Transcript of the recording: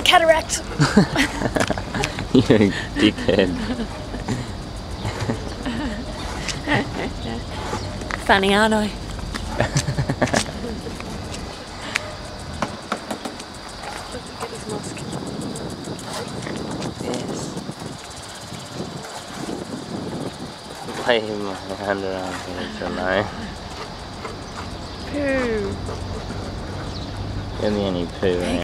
Old Cataract. You're a dickhead. Funny, aren't I? Yes. Leave my underarm hairs alone. Poo. Give me any poo, eh?